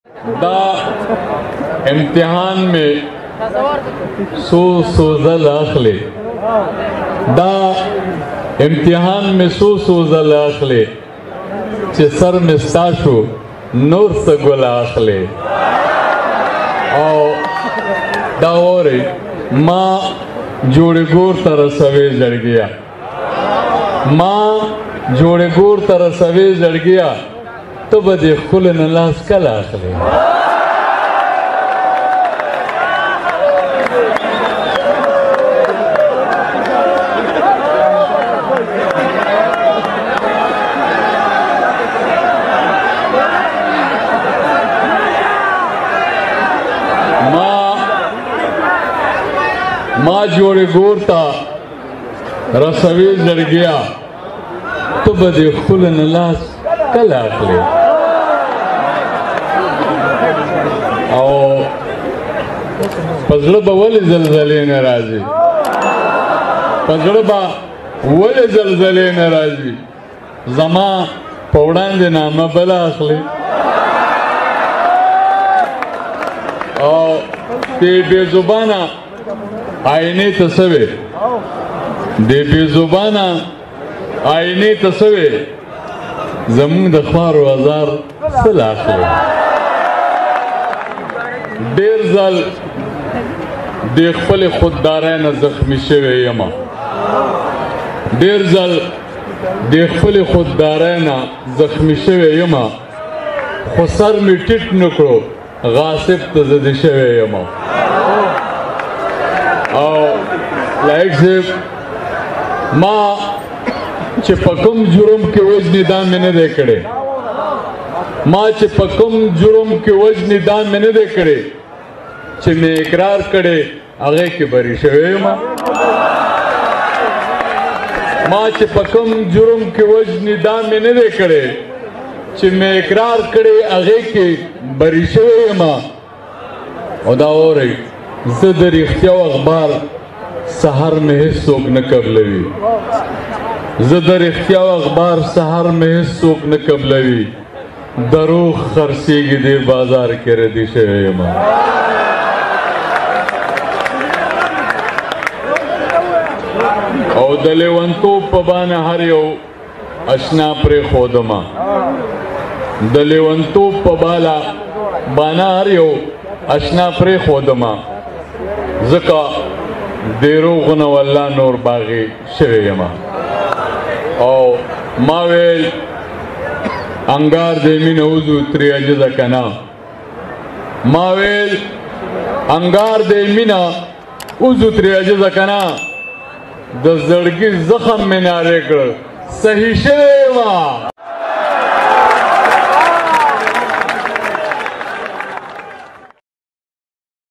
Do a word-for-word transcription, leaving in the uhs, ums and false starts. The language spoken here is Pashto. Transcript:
دا امتحان में सो सोजल अखले دا امتحان में सो सोजल अखले چې سر में ستاشو نور سګول اخلي او دا وره ما جوړ ګور تر سوي جړ گیا ما جوړ ګور تر سوي جړ گیا تو به د خپل نه لاس کله اخلي ما جوڑے گور تا رسوی جڑ گیا تو بدے خل نلاس کل آخلے او پزڑبا ولی زلزلے نرازی پزڑبا ولی زلزلے نرازی زمان پوڑان دے نامہ بلا آخلے او تے بے زبانہ آئینی تسوے دے بے زبانا آئینی تسوے زمون دخوار و ازار سلاخلے دیر زل دے خپل خوددارین زخمی شوے یما دیر زل دے خپل خوددارین زخمی شوے یما خسر می ٹٹ نکڑو غاصب تزد شوے یما او لائق صاحب ما چې پکم جرم کې وجنی دا مې نه دی کړی ما چې پکم جرم کې وجنی دا مې نه دی کړی چې مې اقرار کړی هغې کې بری شوی یم ما چې پکم جرم کې وجنی دا مې نه دی کړی چې مې اقرار کړی هغې کې بری شوی یم او دا اورئ زه د رښتیاو اخبار سحر مې هېڅوک نه قبلوي زه د رښتیاو اخبار سحر مې هېڅوک نه قبلوي دروغ خرڅېږي دې بازار کې ردي شوی یم او د لیونتوب په بانه هر یو اشنا پرېښودمه د لیونتوب په بالا بانه هر یو اشنا پرېښودمه ځکه دروغونه والله نور باغی شوی یم او ما ویل انګار د مینه وضو ترې عجزه که نه ما ویل انګار د مینه وضو ترې عجزه که نه د زړګي زخم مې نارې کړ صحیح شوی یم